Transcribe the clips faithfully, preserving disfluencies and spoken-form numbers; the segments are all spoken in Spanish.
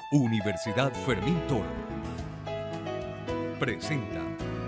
Universidad Fermín Toro presenta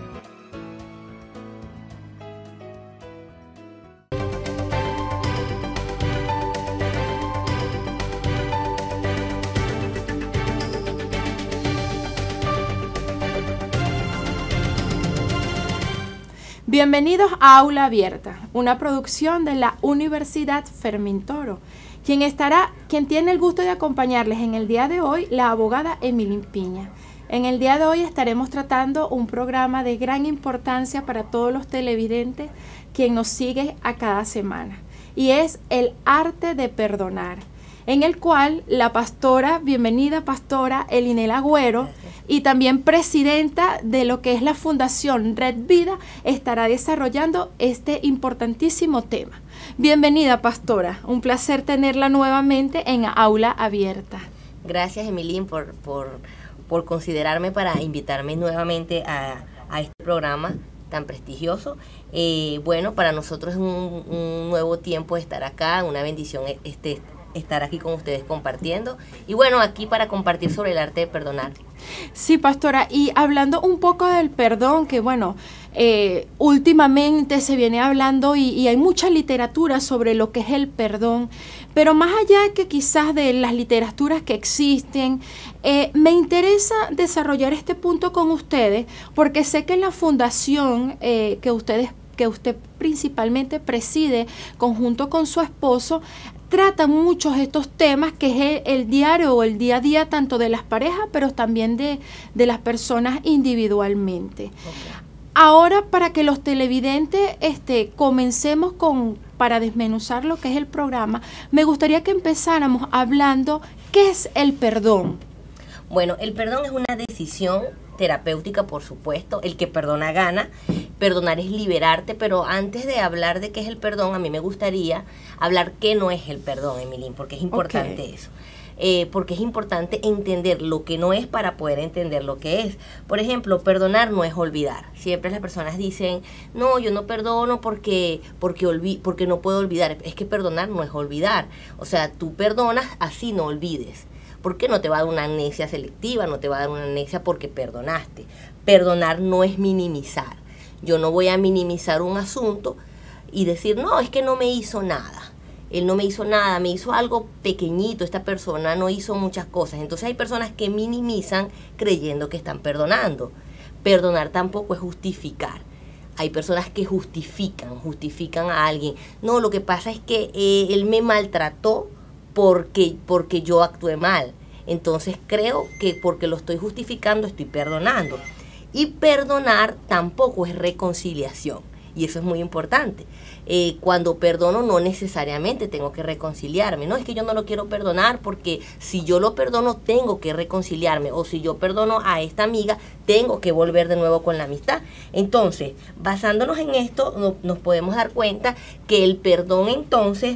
Bienvenidos a Aula Abierta, una producción de la Universidad Fermín Toro. Quien estará, quien tiene el gusto de acompañarles en el día de hoy, la abogada Emilín Piña. En el día de hoy estaremos tratando un programa de gran importancia para todos los televidentes quien nos sigue a cada semana, y es el arte de perdonar, en el cual la pastora, bienvenida pastora Elinel Agüero, y también presidenta de lo que es la Fundación Red Vida, estará desarrollando este importantísimo tema. Bienvenida, pastora. Un placer tenerla nuevamente en Aula Abierta. Gracias, Emilín, por, por, por considerarme para invitarme nuevamente a, a este programa tan prestigioso. Eh, bueno, para nosotros es un, un nuevo tiempo estar acá, una bendición este, estar aquí con ustedes compartiendo. Y bueno, aquí para compartir sobre el arte de perdonar. Sí, pastora, y hablando un poco del perdón, que bueno, eh, últimamente se viene hablando y, y hay mucha literatura sobre lo que es el perdón, pero más allá que quizás de las literaturas que existen, eh, me interesa desarrollar este punto con ustedes, porque sé que en la fundación eh, que ustedes que usted principalmente preside, conjunto con su esposo, tratan muchos estos temas que es el, el diario o el día a día tanto de las parejas, pero también de, de las personas individualmente. Okay. Ahora, para que los televidentes este, comencemos con, para desmenuzar lo que es el programa, me gustaría que empezáramos hablando qué es el perdón. Bueno, el perdón es una decisión terapéutica, por supuesto. El que perdona gana. Perdonar es liberarte, pero antes de hablar de qué es el perdón, a mí me gustaría hablar qué no es el perdón, Emilín, porque es importante okay. eso. Eh, porque es importante entender lo que no es para poder entender lo que es. Por ejemplo, perdonar no es olvidar. Siempre las personas dicen, no, yo no perdono porque, porque, olvi porque no puedo olvidar. Es que perdonar no es olvidar. O sea, tú perdonas, así no olvides. Porque no te va a dar una amnesia selectiva, no te va a dar una amnesia porque perdonaste. Perdonar no es minimizar. Yo no voy a minimizar un asunto y decir, no, es que no me hizo nada. Él no me hizo nada, me hizo algo pequeñito, esta persona no hizo muchas cosas. Entonces hay personas que minimizan creyendo que están perdonando. Perdonar tampoco es justificar. Hay personas que justifican, justifican a alguien. No, lo que pasa es que eh, él me maltrató porque, porque yo actué mal. Entonces creo que porque lo estoy justificando estoy perdonando. Y perdonar tampoco es reconciliación. Y eso es muy importante. Eh, cuando perdono no necesariamente tengo que reconciliarme. No es que yo no lo quiero perdonar porque si yo lo perdono tengo que reconciliarme. O si yo perdono a esta amiga tengo que volver de nuevo con la amistad. Entonces, basándonos en esto, no, nos podemos dar cuenta que el perdón entonces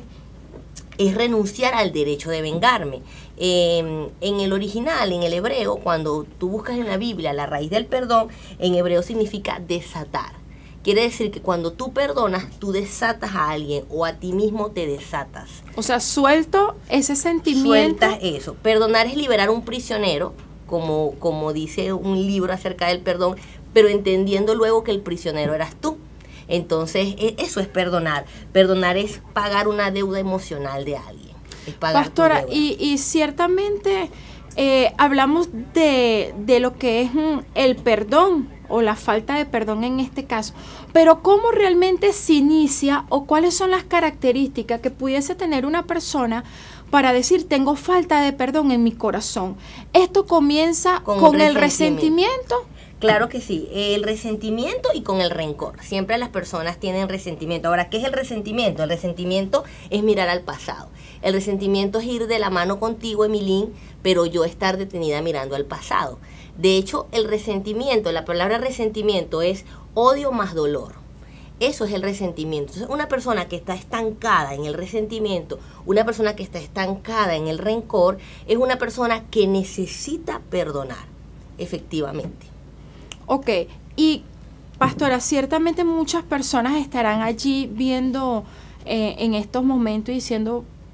es renunciar al derecho de vengarme. Eh, en el original, en el hebreo, cuando tú buscas en la Biblia la raíz del perdón, en hebreo significa desatar. Quiere decir que cuando tú perdonas, tú desatas a alguien o a ti mismo te desatas. O sea, suelto ese sentimiento. Sueltas eso. Perdonar es liberar a un prisionero, como, como dice un libro acerca del perdón, pero entendiendo luego que el prisionero eras tú. Entonces, eso es perdonar. Perdonar es pagar una deuda emocional de alguien. Es pagar Pastora, y, y ciertamente eh, hablamos de, de lo que es mm, el perdón o la falta de perdón en este caso, pero ¿cómo realmente se inicia o cuáles son las características que pudiese tener una persona para decir tengo falta de perdón en mi corazón? ¿Esto comienza con, con el resentimiento? Claro que sí, el resentimiento y con el rencor. Siempre las personas tienen resentimiento. Ahora, ¿qué es el resentimiento? El resentimiento es mirar al pasado. El resentimiento es ir de la mano contigo, Emilín, pero yo estar detenida mirando al pasado. De hecho, el resentimiento, la palabra resentimiento es odio más dolor. Eso es el resentimiento. Entonces, una persona que está estancada en el resentimiento, una persona que está estancada en el rencor, es una persona que necesita perdonar, efectivamente. Ok, y pastora, ciertamente muchas personas estarán allí viendo eh, en estos momentos diciendo,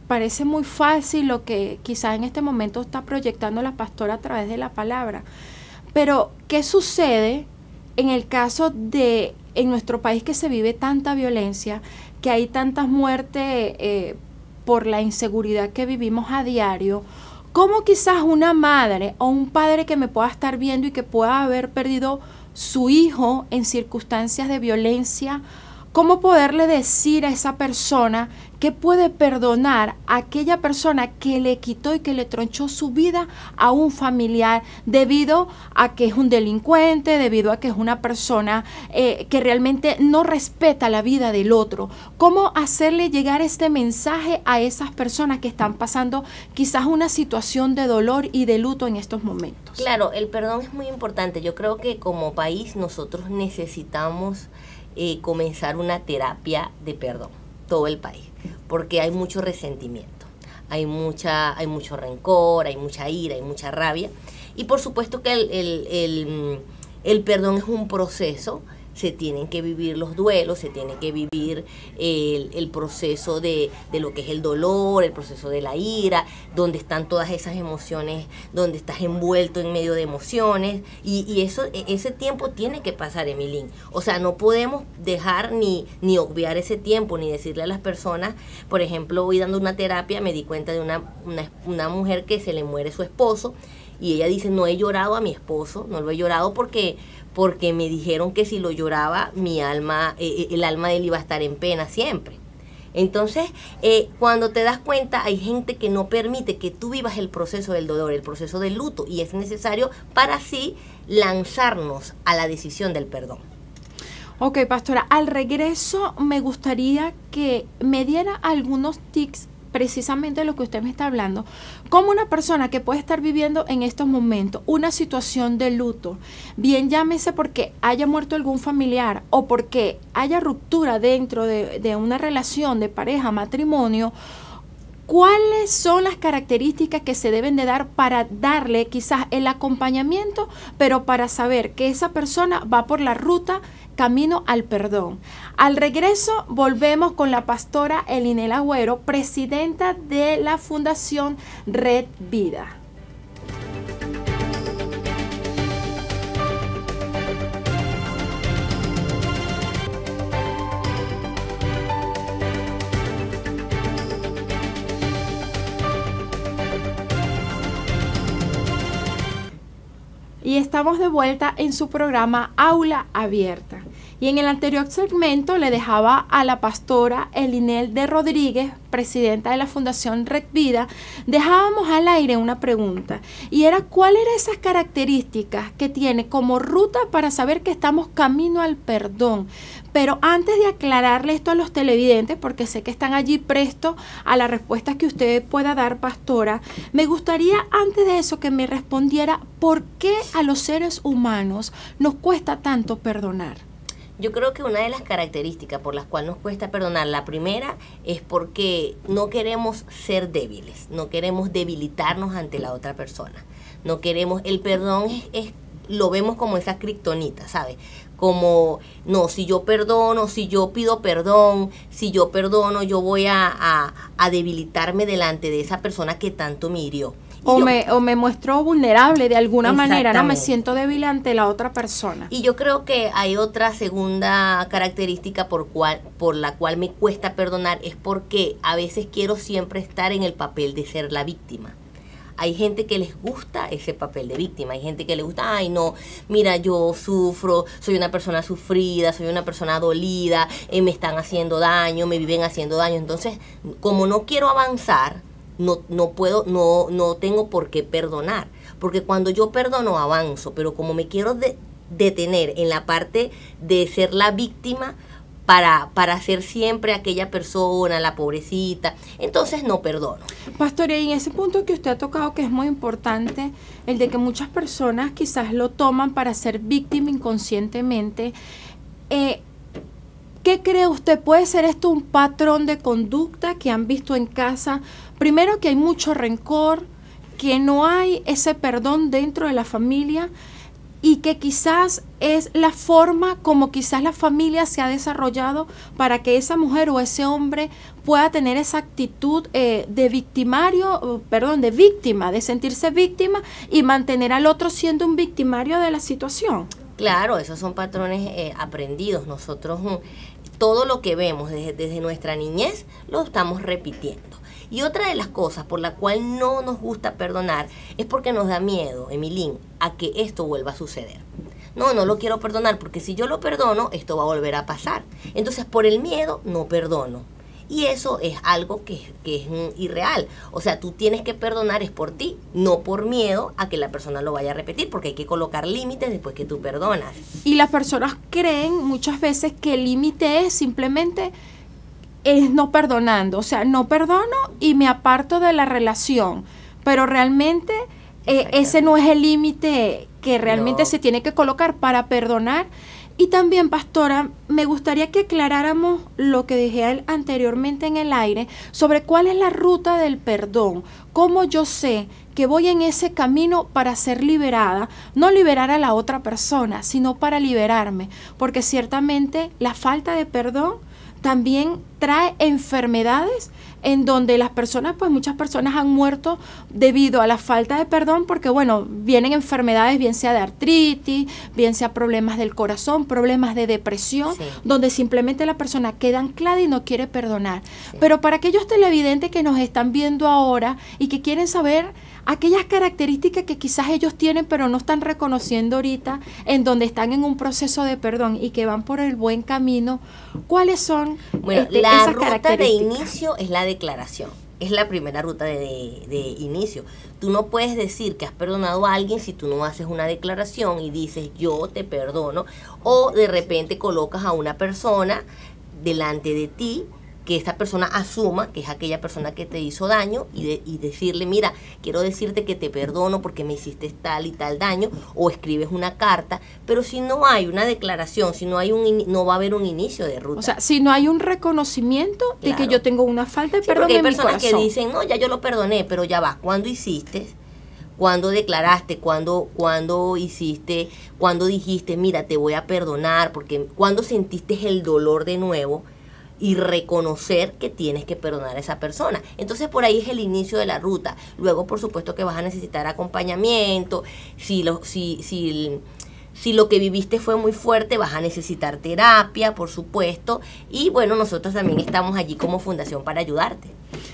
parece muy fácil lo que quizás en este momento está proyectando la pastora a través de la palabra. Pero, ¿qué sucede en el caso de, en nuestro país que se vive tanta violencia, que hay tantas muertes eh, por la inseguridad que vivimos a diario? ¿Cómo quizás una madre o un padre que me pueda estar viendo y que pueda haber perdido su hijo en circunstancias de violencia, cómo poderle decir a esa persona que puede perdonar a aquella persona que le quitó y que le tronchó su vida a un familiar debido a que es un delincuente, debido a que es una persona eh, que realmente no respeta la vida del otro? ¿Cómo hacerle llegar este mensaje a esas personas que están pasando quizás una situación de dolor y de luto en estos momentos? Claro, el perdón es muy importante. Yo creo que como país nosotros necesitamos eh, comenzar una terapia de perdón, todo el país, porque hay mucho resentimiento, hay mucha, hay mucho rencor, hay mucha ira, hay mucha rabia, y por supuesto que el, el, el, el perdón es un proceso. Se tienen que vivir los duelos, se tiene que vivir el, el proceso de, de lo que es el dolor, el proceso de la ira, donde están todas esas emociones, donde estás envuelto en medio de emociones, y, y eso, ese tiempo tiene que pasar, Emilín. O sea, no podemos dejar ni, ni obviar ese tiempo, ni decirle a las personas. Por ejemplo, hoy dando una terapia me di cuenta de una, una, una mujer que se le muere su esposo, y ella dice: no he llorado a mi esposo, no lo he llorado porque... porque me dijeron que si lo lloraba, mi alma, eh, el alma de él iba a estar en pena siempre. Entonces, eh, cuando te das cuenta, hay gente que no permite que tú vivas el proceso del dolor, el proceso del luto, y es necesario para así lanzarnos a la decisión del perdón. Ok, pastora, al regreso me gustaría que me diera algunos tips, precisamente lo que usted me está hablando, como una persona que puede estar viviendo en estos momentos una situación de luto, bien llámese porque haya muerto algún familiar o porque haya ruptura dentro de, de una relación de pareja, matrimonio. ¿Cuáles son las características que se deben de dar para darle quizás el acompañamiento, pero para saber que esa persona va por la ruta camino al perdón? Al regreso volvemos con la pastora Elinel Agüero, presidenta de la Fundación Red Vida. Y estamos de vuelta en su programa Aula Abierta. Y en el anterior segmento le dejaba a la pastora Elinel de Rodríguez, presidenta de la Fundación Red Vida, dejábamos al aire una pregunta, y era: ¿cuáles eran esas características que tiene como ruta para saber que estamos camino al perdón? Pero antes de aclararle esto a los televidentes, porque sé que están allí prestos a las respuestas que usted pueda dar, pastora, me gustaría antes de eso que me respondiera por qué a los seres humanos nos cuesta tanto perdonar. Yo creo que una de las características por las cuales nos cuesta perdonar, la primera es porque no queremos ser débiles, no queremos debilitarnos ante la otra persona, no queremos, el perdón es, es lo vemos como esa kriptonita, ¿sabes? Como, no, si yo perdono, si yo pido perdón, si yo perdono, yo voy a, a, a debilitarme delante de esa persona que tanto me hirió. O me, o me muestro vulnerable de alguna manera, ¿no? Me siento débil ante la otra persona. Y yo creo que hay otra segunda característica por, cual, por la cual me cuesta perdonar, es porque a veces quiero siempre estar en el papel de ser la víctima. Hay gente que les gusta ese papel de víctima, hay gente que le gusta, ay no, mira, yo sufro, soy una persona sufrida, soy una persona dolida, eh, me están haciendo daño, me viven haciendo daño. Entonces, como no quiero avanzar, No, no puedo, no, no tengo por qué perdonar, porque cuando yo perdono avanzo, pero como me quiero de, detener en la parte de ser la víctima para, para ser siempre aquella persona, la pobrecita, entonces no perdono. Pastora, y en ese punto que usted ha tocado, que es muy importante, el de que muchas personas quizás lo toman para ser víctima inconscientemente, eh, ¿qué cree usted? ¿Puede ser esto un patrón de conducta que han visto en casa? Primero, que hay mucho rencor, que no hay ese perdón dentro de la familia, y que quizás es la forma como quizás la familia se ha desarrollado para que esa mujer o ese hombre pueda tener esa actitud eh, de victimario, perdón, de víctima, de sentirse víctima y mantener al otro siendo un victimario de la situación. Claro, esos son patrones eh, aprendidos. Nosotros mm, todo lo que vemos desde, desde nuestra niñez lo estamos repitiendo. Y otra de las cosas por la cual no nos gusta perdonar es porque nos da miedo, Emilín, a que esto vuelva a suceder. No, no lo quiero perdonar porque si yo lo perdono, esto va a volver a pasar. Entonces, por el miedo, no perdono. Y eso es algo que, que es mm, irreal. O sea, tú tienes que perdonar es por ti, no por miedo a que la persona lo vaya a repetir, porque hay que colocar límites después que tú perdonas. Y las personas creen muchas veces que el límite es simplemente es no perdonando, o sea, no perdono y me aparto de la relación, pero realmente eh, ese no es el límite que realmente no se tiene que colocar para perdonar. Y también, pastora, me gustaría que aclaráramos lo que dije anteriormente en el aire sobre cuál es la ruta del perdón, cómo yo sé que voy en ese camino para ser liberada, no liberar a la otra persona, sino para liberarme, porque ciertamente la falta de perdón también trae enfermedades en donde las personas, pues muchas personas han muerto debido a la falta de perdón, porque bueno, vienen enfermedades, bien sea de artritis, bien sea problemas del corazón, problemas de depresión, sí, donde simplemente la persona queda anclada y no quiere perdonar. Sí. Pero para aquellos televidentes que nos están viendo ahora y que quieren saber aquellas características que quizás ellos tienen pero no están reconociendo ahorita, en donde están en un proceso de perdón y que van por el buen camino, ¿cuáles son bueno, este, la esas ruta características? De inicio es la declaración, es la primera ruta de, de, de inicio. Tú no puedes decir que has perdonado a alguien si tú no haces una declaración y dices yo te perdono, o de repente colocas a una persona delante de ti, que esta persona asuma que es aquella persona que te hizo daño y, de, y decirle, mira, quiero decirte que te perdono porque me hiciste tal y tal daño, o escribes una carta, pero si no hay una declaración, si no hay un no va a haber un inicio de ruta. O sea, si no hay un reconocimiento de claro. que yo tengo una falta de sí, perdón porque hay en mi personas corazón. que dicen, no, ya yo lo perdoné, pero ya va, ¿cuándo hiciste? ¿Cuándo declaraste? ¿Cuándo, cuándo hiciste? ¿Cuándo dijiste, mira, te voy a perdonar? Porque ¿cuándo sentiste el dolor de nuevo? Y reconocer que tienes que perdonar a esa persona. Entonces por ahí es el inicio de la ruta. Luego por supuesto que vas a necesitar acompañamiento. Si lo, si, si, si lo que viviste fue muy fuerte, vas a necesitar terapia, por supuesto. Y bueno, nosotros también estamos allí como fundación para ayudarte.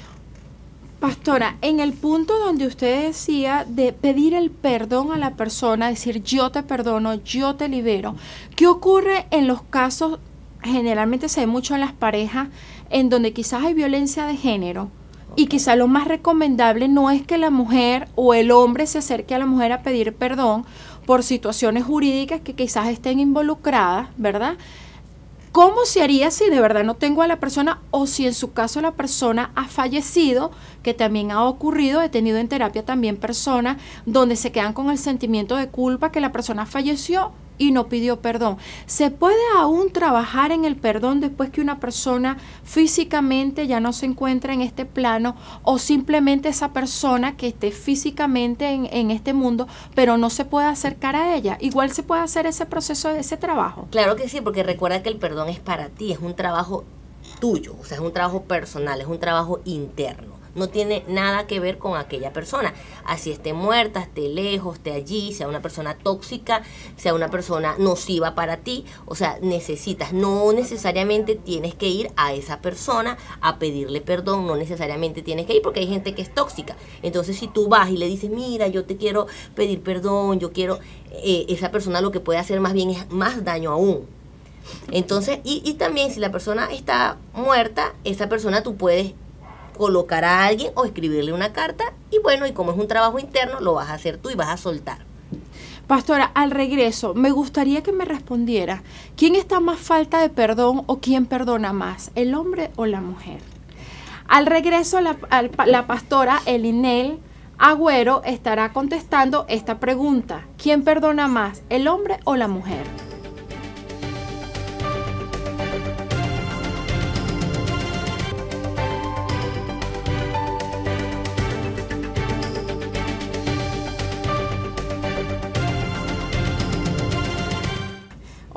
Pastora, en el punto donde usted decía de pedir el perdón a la persona, decir yo te perdono, yo te libero, ¿qué ocurre en los casos? Generalmente se ve mucho en las parejas en donde quizás hay violencia de género y quizás lo más recomendable no es que la mujer o el hombre se acerque a la mujer a pedir perdón por situaciones jurídicas que quizás estén involucradas, ¿verdad? ¿Cómo se haría si de verdad no tengo a la persona o si en su caso la persona ha fallecido, que también ha ocurrido? He tenido en terapia también personas donde se quedan con el sentimiento de culpa que la persona falleció y no pidió perdón. ¿Se puede aún trabajar en el perdón después que una persona físicamente ya no se encuentra en este plano, o simplemente esa persona que esté físicamente en, en este mundo pero no se puede acercar a ella? Igual se puede hacer ese proceso, ese trabajo. Claro que sí, porque recuerda que el perdón es para ti, es un trabajo tuyo, o sea, es un trabajo personal, es un trabajo interno. No tiene nada que ver con aquella persona, así esté muerta, esté lejos, esté allí, sea una persona tóxica, sea una persona nociva para ti. O sea, necesitas, no necesariamente tienes que ir a esa persona a pedirle perdón, no necesariamente tienes que ir, porque hay gente que es tóxica. Entonces si tú vas y le dices, mira, yo te quiero pedir perdón, yo quiero, eh, esa persona lo que puede hacer más bien es más daño aún. Entonces, y, y también si la persona está muerta, esa persona tú puedes colocar a alguien o escribirle una carta, y bueno, y como es un trabajo interno, lo vas a hacer tú y vas a soltar. Pastora, al regreso, me gustaría que me respondiera, ¿quién está más falta de perdón o quién perdona más, el hombre o la mujer? Al regreso, la, la pastora Elinel Agüero estará contestando esta pregunta, ¿quién perdona más, el hombre o la mujer?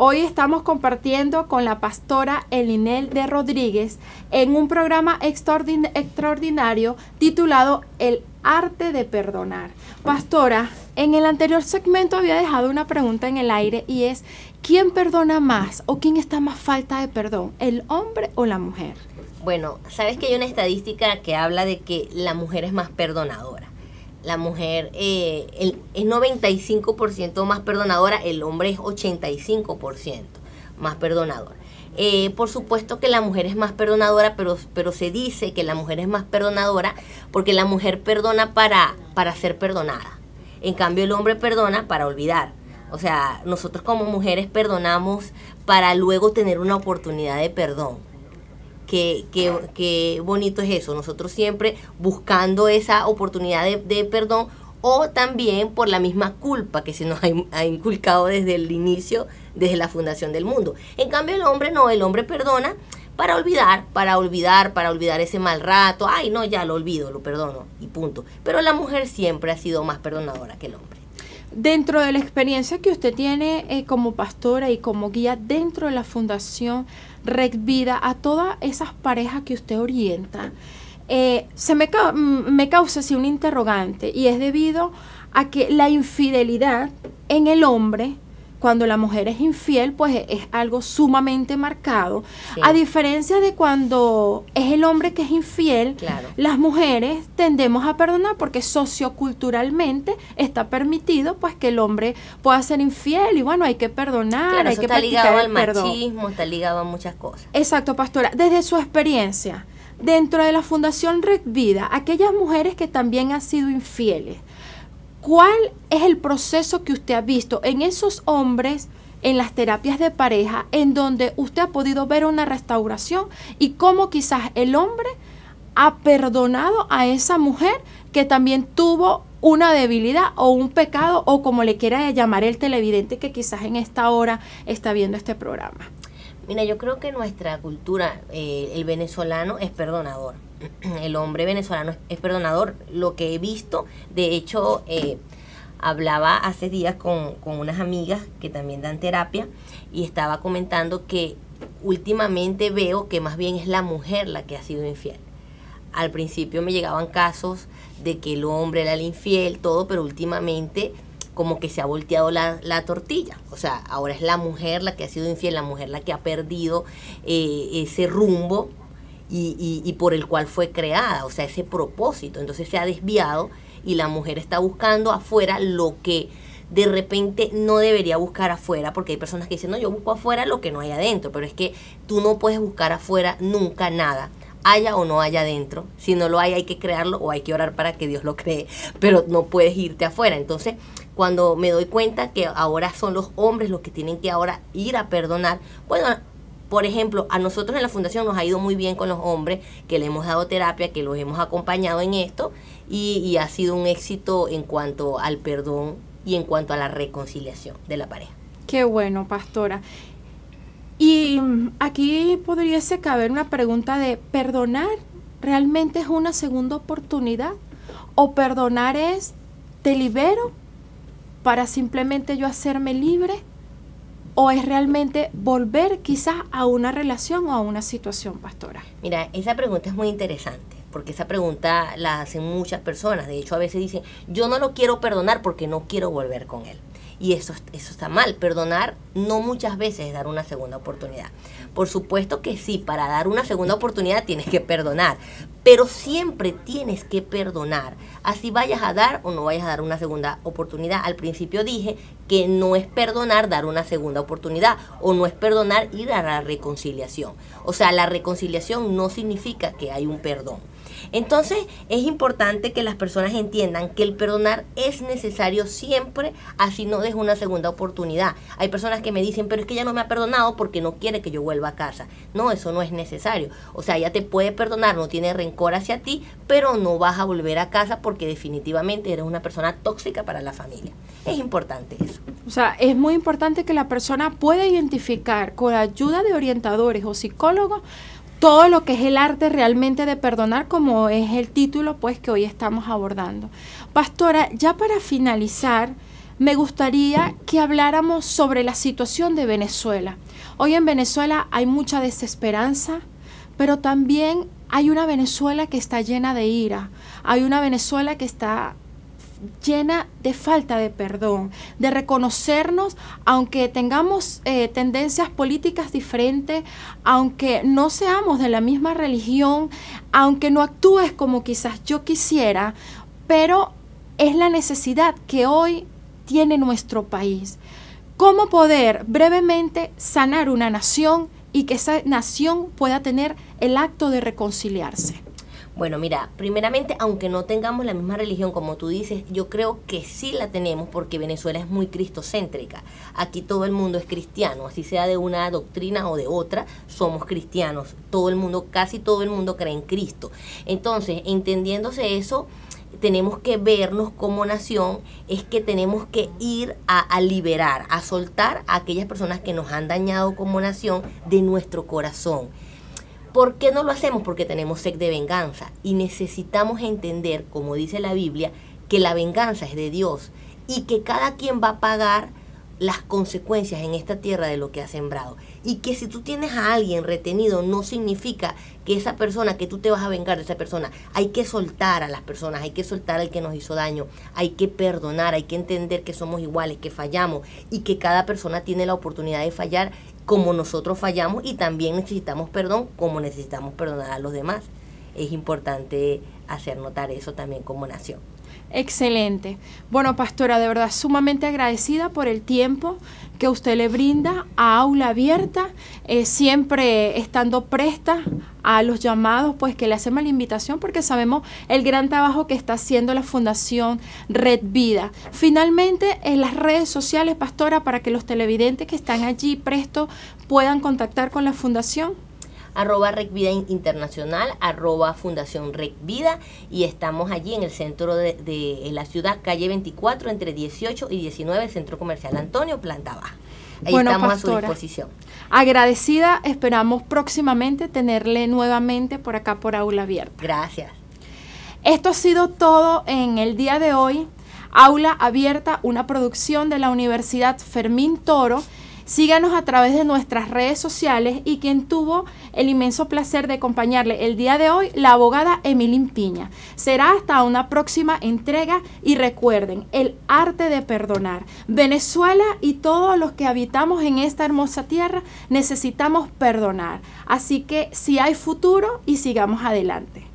Hoy estamos compartiendo con la pastora Elinel de Rodríguez en un programa extraordin- extraordinario titulado El arte de perdonar. Pastora, en el anterior segmento había dejado una pregunta en el aire y es, ¿quién perdona más o quién está más falta de perdón, el hombre o la mujer? Bueno, sabes que hay una estadística que habla de que la mujer es más perdonadora. La mujer eh, el, es noventa y cinco por ciento más perdonadora, el hombre es ochenta y cinco por ciento más perdonador. Eh, por supuesto que la mujer es más perdonadora, pero, pero se dice que la mujer es más perdonadora porque la mujer perdona para, para ser perdonada. En cambio, el hombre perdona para olvidar. O sea, nosotros como mujeres perdonamos para luego tener una oportunidad de perdón. Qué, qué, qué bonito es eso, nosotros siempre buscando esa oportunidad de, de perdón, o también por la misma culpa que se nos ha, ha inculcado desde el inicio, desde la fundación del mundo. En cambio el hombre no, el hombre perdona para olvidar, para olvidar, para olvidar ese mal rato, ay no, ya lo olvido, lo perdono y punto. Pero la mujer siempre ha sido más perdonadora que el hombre. Dentro de la experiencia que usted tiene eh, como pastora y como guía dentro de la Fundación Red Vida, a todas esas parejas que usted orienta, eh, se me, ca me causa así un interrogante, y es debido a que la infidelidad en el hombre, cuando la mujer es infiel, pues es algo sumamente marcado. Sí. A diferencia de cuando es el hombre que es infiel, claro, las mujeres tendemos a perdonar porque socioculturalmente está permitido pues que el hombre pueda ser infiel y bueno, hay que perdonar, claro, hay eso que está ligado al perdón. machismo, está ligado a muchas cosas. Exacto, pastora. Desde su experiencia, dentro de la Fundación Red Vida, aquellas mujeres que también han sido infieles, ¿cuál es el proceso que usted ha visto en esos hombres, en las terapias de pareja, en donde usted ha podido ver una restauración y cómo quizás el hombre ha perdonado a esa mujer que también tuvo una debilidad o un pecado o como le quiera llamar el televidente que quizás en esta hora está viendo este programa? Mira, yo creo que nuestra cultura, eh, el venezolano es perdonador. El hombre venezolano es perdonador. Lo que he visto, de hecho, eh, hablaba hace días con, con unas amigas que también dan terapia y estaba comentando que últimamente veo que más bien es la mujer la que ha sido infiel. Al principio me llegaban casos de que el hombre era el infiel, todo, pero últimamente como que se ha volteado la, la tortilla. O sea, ahora es la mujer la que ha sido infiel, la mujer la que ha perdido eh, ese rumbo y, y, y por el cual fue creada, o sea, ese propósito. Entonces se ha desviado y la mujer está buscando afuera lo que de repente no debería buscar afuera, porque hay personas que dicen, no, yo busco afuera lo que no hay adentro, pero es que tú no puedes buscar afuera nunca nada, haya o no haya adentro. Si no lo hay, hay que crearlo o hay que orar para que Dios lo cree, pero no puedes irte afuera. Entonces, cuando me doy cuenta que ahora son los hombres los que tienen que ahora ir a perdonar, bueno, por ejemplo, a nosotros en la fundación nos ha ido muy bien con los hombres, que le hemos dado terapia, que los hemos acompañado en esto, y, y ha sido un éxito en cuanto al perdón y en cuanto a la reconciliación de la pareja. Qué bueno, pastora. Y aquí podríase caber una pregunta de, ¿perdonar realmente es una segunda oportunidad? ¿O perdonar es, te libero para simplemente yo hacerme libre? ¿O es realmente volver quizás a una relación o a una situación, pastora? Mira, esa pregunta es muy interesante, porque esa pregunta la hacen muchas personas. De hecho, a veces dicen, yo no lo quiero perdonar porque no quiero volver con él. Y eso, eso está mal. Perdonar no muchas veces es dar una segunda oportunidad. Por supuesto que sí, para dar una segunda oportunidad tienes que perdonar, pero siempre tienes que perdonar, así vayas a dar o no vayas a dar una segunda oportunidad. Al principio dije que no es perdonar dar una segunda oportunidad, o no es perdonar ir a la reconciliación. O sea, la reconciliación no significa que hay un perdón. Entonces es importante que las personas entiendan que el perdonar es necesario siempre, así no des una segunda oportunidad. Hay personas que me dicen, pero es que ella no me ha perdonado porque no quiere que yo vuelva a casa. No, eso no es necesario. O sea, ella te puede perdonar, no tiene rencor hacia ti, pero no vas a volver a casa porque definitivamente eres una persona tóxica para la familia. Es importante eso. O sea, es muy importante que la persona pueda identificar con la ayuda de orientadores o psicólogos todo lo que es el arte realmente de perdonar, como es el título pues que hoy estamos abordando. Pastora, ya para finalizar, me gustaría que habláramos sobre la situación de Venezuela. Hoy en Venezuela hay mucha desesperanza, pero también hay una Venezuela que está llena de ira, hay una Venezuela que está llena de falta de perdón, de reconocernos, aunque tengamos eh, tendencias políticas diferentes, aunque no seamos de la misma religión, aunque no actúes como quizás yo quisiera, pero es la necesidad que hoy tiene nuestro país. ¿Cómo poder brevemente sanar una nación y que esa nación pueda tener el acto de reconciliarse? Bueno, mira, primeramente, aunque no tengamos la misma religión como tú dices, yo creo que sí la tenemos porque Venezuela es muy cristocéntrica. Aquí todo el mundo es cristiano, así sea de una doctrina o de otra, somos cristianos. Todo el mundo, casi todo el mundo cree en Cristo. Entonces, entendiéndose eso, tenemos que vernos como nación, es que tenemos que ir a, a liberar, a soltar a aquellas personas que nos han dañado como nación de nuestro corazón. ¿Por qué no lo hacemos? Porque tenemos sed de venganza y necesitamos entender, como dice la Biblia, que la venganza es de Dios y que cada quien va a pagar las consecuencias en esta tierra de lo que ha sembrado. Y que si tú tienes a alguien retenido, no significa que esa persona, que tú te vas a vengar de esa persona. Hay que soltar a las personas, hay que soltar al que nos hizo daño, hay que perdonar, hay que entender que somos iguales, que fallamos y que cada persona tiene la oportunidad de fallar como nosotros fallamos y también necesitamos perdón como necesitamos perdonar a los demás. Es importante hacer notar eso también como nación. Excelente. Bueno, pastora, de verdad sumamente agradecida por el tiempo que usted le brinda a Aula Abierta, eh, siempre estando presta a los llamados, pues que le hacemos la invitación porque sabemos el gran trabajo que está haciendo la Fundación Red Vida. Finalmente, en las redes sociales, pastora, para que los televidentes que están allí prestos puedan contactar con la Fundación. Arroba Rec Vida Internacional, arroba Fundación Rec Vida, y estamos allí en el centro de, de en la ciudad, calle veinticuatro, entre dieciocho y diecinueve, Centro Comercial Antonio, planta baja. Ahí bueno, estamos pastora, a su disposición. Agradecida, esperamos próximamente tenerle nuevamente por acá por Aula Abierta. Gracias. Esto ha sido todo en el día de hoy. Aula Abierta, una producción de la Universidad Fermín Toro. Síganos a través de nuestras redes sociales y quien tuvo el inmenso placer de acompañarle el día de hoy, la abogada Emilín Piña. Será hasta una próxima entrega y recuerden, el arte de perdonar. Venezuela y todos los que habitamos en esta hermosa tierra necesitamos perdonar. Así que si hay futuro y sigamos adelante.